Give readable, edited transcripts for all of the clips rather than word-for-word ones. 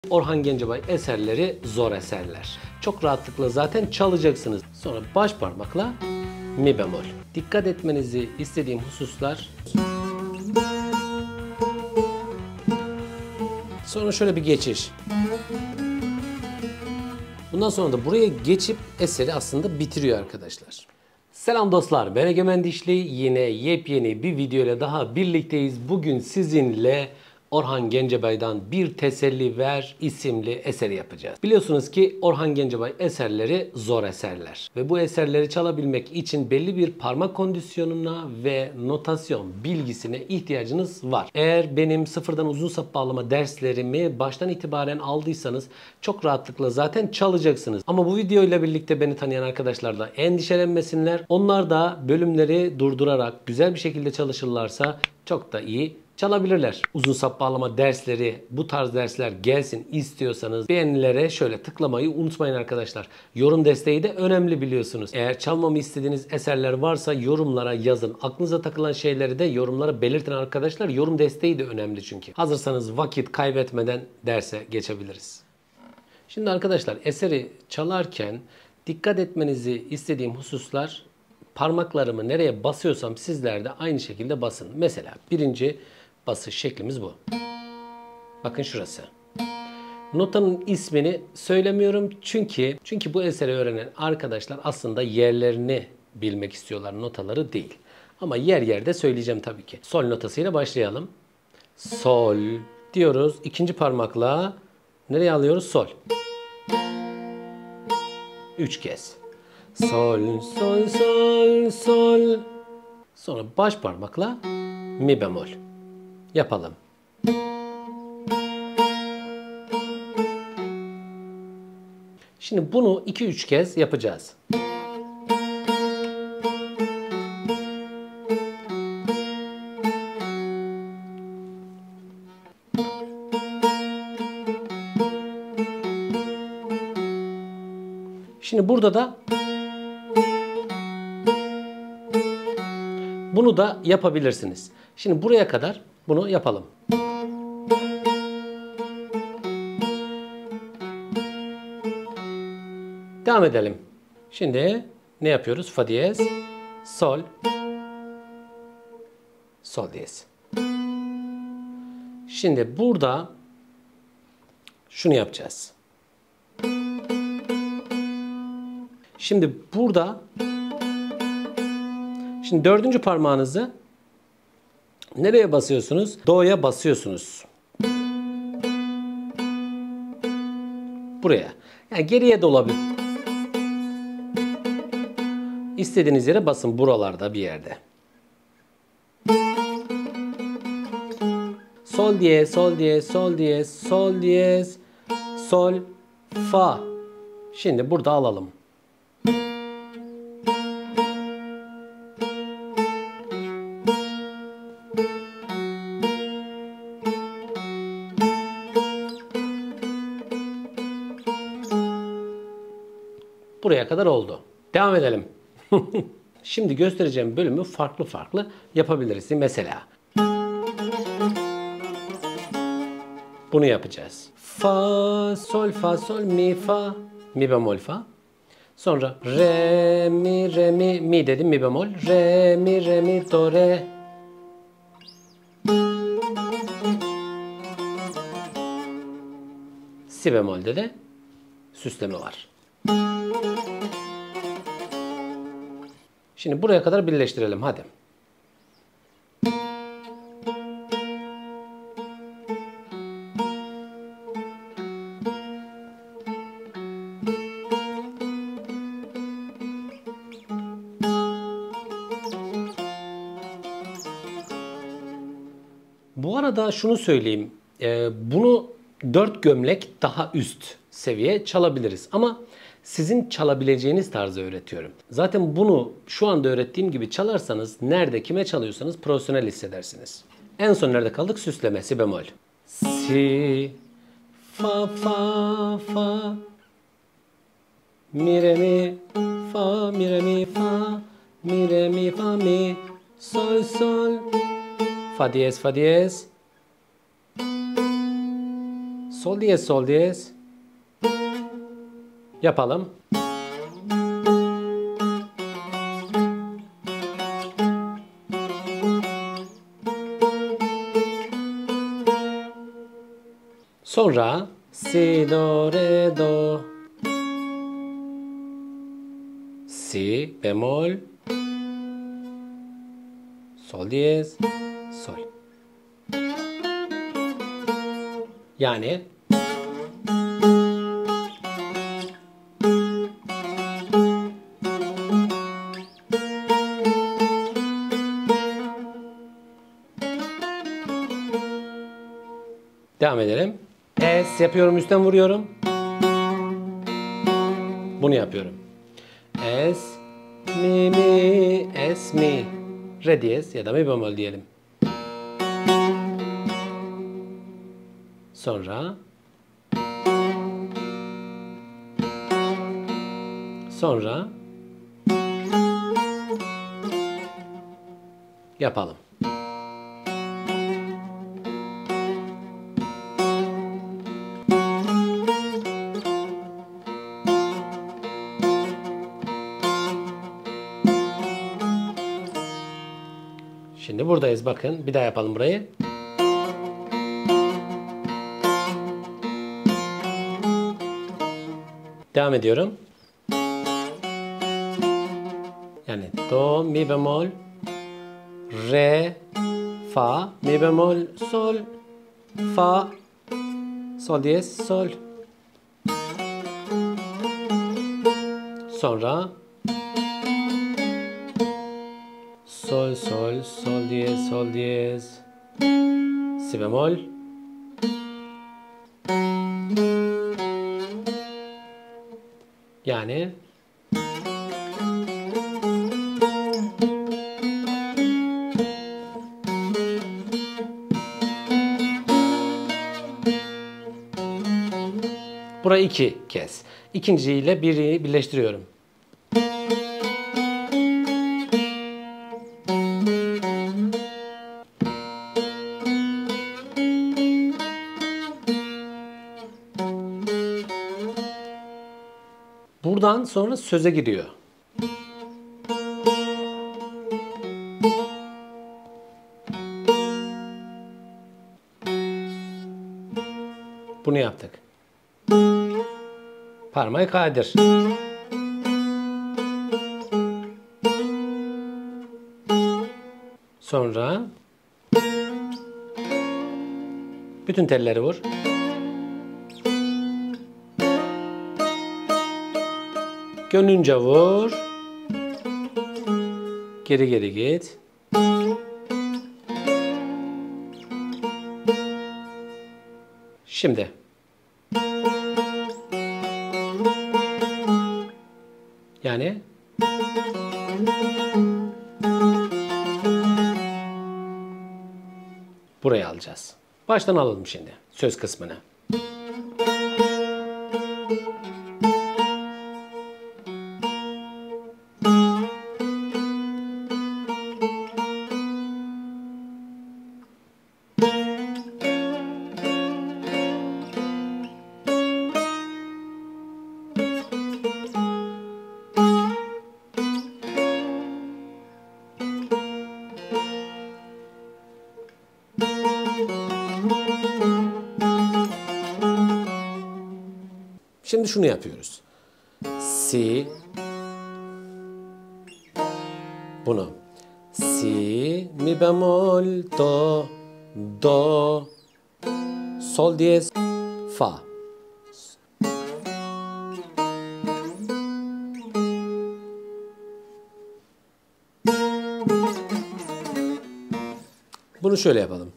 Orhan Gencebay eserleri zor eserler. Çok rahatlıkla zaten çalacaksınız. Sonra baş parmakla mi bemol. Dikkat etmenizi istediğim hususlar. Sonra şöyle bir geçiş. Bundan sonra da buraya geçip eseri aslında bitiriyor arkadaşlar. Selam dostlar, ben Egemen Dişli. Yine yepyeni bir video ile daha birlikteyiz. Bugün sizinle Orhan Gencebay'dan Bir Teselli Ver isimli eseri yapacağız. Biliyorsunuz ki Orhan Gencebay eserleri zor eserler. Ve bu eserleri çalabilmek için belli bir parmak kondisyonuna ve notasyon bilgisine ihtiyacınız var. Eğer benim sıfırdan uzun sap bağlama derslerimi baştan itibaren aldıysanız çok rahatlıkla zaten çalacaksınız. Ama bu video ile birlikte beni tanıyan arkadaşlar da endişelenmesinler. Onlar da bölümleri durdurarak güzel bir şekilde çalışırlarsa çok da iyi çalabilirler. Uzun sap bağlama dersleri, bu tarz dersler gelsin istiyorsanız beğenilere şöyle tıklamayı unutmayın arkadaşlar. Yorum desteği de önemli biliyorsunuz. Eğer çalmamı istediğiniz eserler varsa yorumlara yazın. Aklınıza takılan şeyleri de yorumlara belirtin arkadaşlar. Yorum desteği de önemli çünkü. Hazırsanız vakit kaybetmeden derse geçebiliriz. Şimdi arkadaşlar eseri çalarken dikkat etmenizi istediğim hususlar, parmaklarımı nereye basıyorsam sizler de aynı şekilde basın. Mesela birinci basış şeklimiz bu. Bakın şurası. Notanın ismini söylemiyorum çünkü bu eseri öğrenen arkadaşlar aslında yerlerini bilmek istiyorlar, notaları değil. Ama yer yerde söyleyeceğim tabii ki. Sol notasıyla başlayalım. Sol diyoruz. İkinci parmakla nereye alıyoruz? Sol. 3 kez. Sol, sol, sol, sol. Sonra baş parmakla mi bemol. Yapalım. Şimdi bunu 2-3 kez yapacağız. Şimdi burada da bunu da yapabilirsiniz. Şimdi buraya kadar bunu yapalım. Devam edelim. Şimdi ne yapıyoruz? Fa diyez, sol, sol diyez. Şimdi burada şunu yapacağız. Şimdi burada dördüncü parmağınızı nereye basıyorsunuz? Do'ya basıyorsunuz. Buraya. Yani geriye de olabilir. İstediğiniz yere basın, buralarda bir yerde. Sol diyez, sol diyez, sol diyez, sol diyez, sol, fa. Şimdi burada alalım. Buraya kadar oldu. Devam edelim. Şimdi göstereceğim bölümü farklı farklı yapabiliriz. Mesela bunu yapacağız. Fa, sol, mi, fa, mi bemol, fa. Sonra re, mi dedim, mi bemol. Re, mi, do, re. Si bemolde de süsleme var. Şimdi buraya kadar birleştirelim. Hadi. Bu arada şunu söyleyeyim. Bunu 4 gömlek daha üst seviye çalabiliriz. Ama sizin çalabileceğiniz tarzı öğretiyorum. Zaten bunu şu anda öğrettiğim gibi çalarsanız nerede kime çalıyorsanız profesyonel hissedersiniz. En son nerede kaldık? Süsleme, si bemol. Si, fa, fa, fa, mi, re, mi, fa, mi, re, mi, fa, mi, re, mi, fa, mi, sol, sol, fa diyez, Sol diyez, sol diyez. Yapalım. Sonra si, do, re, do. Si bemol. Sol diyez, sol. Yani devam edelim. Es yapıyorum, üstten vuruyorum. Bunu yapıyorum. Es, mi, mi, es, mi. Re diyez ya da mi bemol diyelim. Sonra yapalım. Şimdi buradayız, bakın. Bir daha yapalım burayı. Devam ediyorum. Yani do, mi bemol, re, fa, mi bemol, sol, fa, sol diyez, sol. Sonra sol, sol, sol diyez, sol diyez, si bemol. Yani burayı 2 kez. İkinciyle biri birleştiriyorum. Buradan sonra söze giriyor. Bunu yaptık. Parmağı kaydır. Sonra bütün telleri vur. Gönlünce vur. Geri geri git. Şimdi yani buraya alacağız. Baştan alalım şimdi söz kısmını. Şimdi şunu yapıyoruz. Si, bunu. Si, mi bemol, do, do, sol diyez, fa. Bunu şöyle yapalım.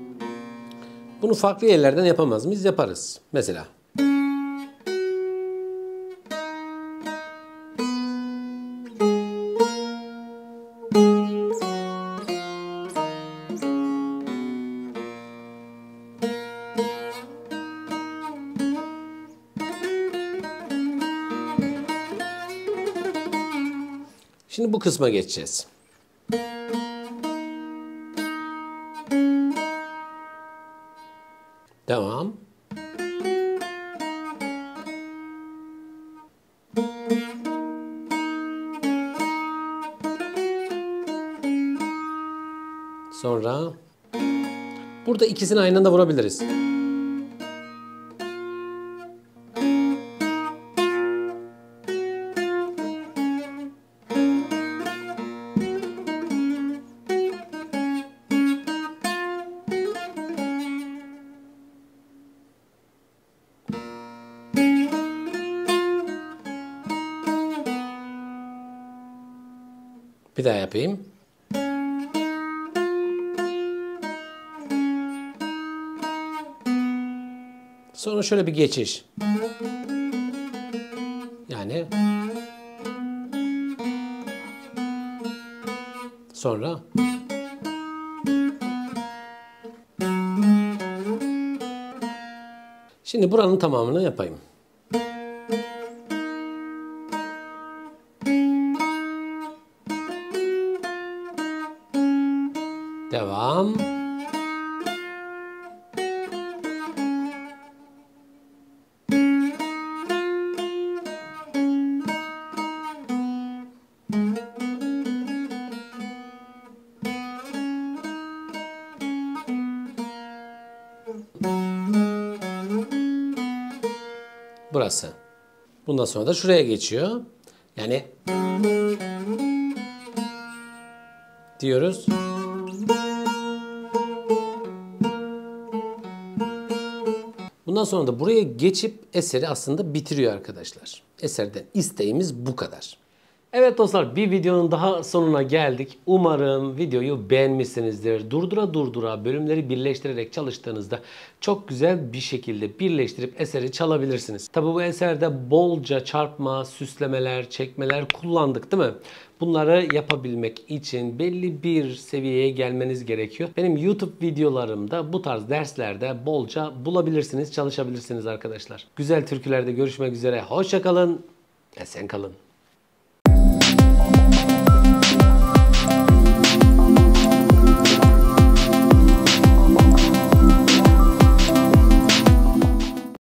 Bunu farklı yerlerden yapamaz mıyız? Yaparız. Mesela. Şimdi bu kısma geçeceğiz. Devam. Sonra burada ikisini aynı anda vurabiliriz. Bir daha yapayım. Sonra şöyle bir geçiş. Yani sonra şimdi buranın tamamını yapayım. Devam. Burası. Bundan sonra da şuraya geçiyor. Yani diyoruz. Bundan sonra da buraya geçip eseri aslında bitiriyor arkadaşlar. Eserden isteğimiz bu kadar. Evet dostlar, bir videonun daha sonuna geldik. Umarım videoyu beğenmişsinizdir. Durdura durdura bölümleri birleştirerek çalıştığınızda çok güzel bir şekilde birleştirip eseri çalabilirsiniz. Tabi bu eserde bolca çarpma, süslemeler, çekmeler kullandık değil mi? Bunları yapabilmek için belli bir seviyeye gelmeniz gerekiyor. Benim YouTube videolarımda bu tarz derslerde bolca bulabilirsiniz, çalışabilirsiniz arkadaşlar. Güzel türkülerde görüşmek üzere. Hoşça kalın, esen kalın.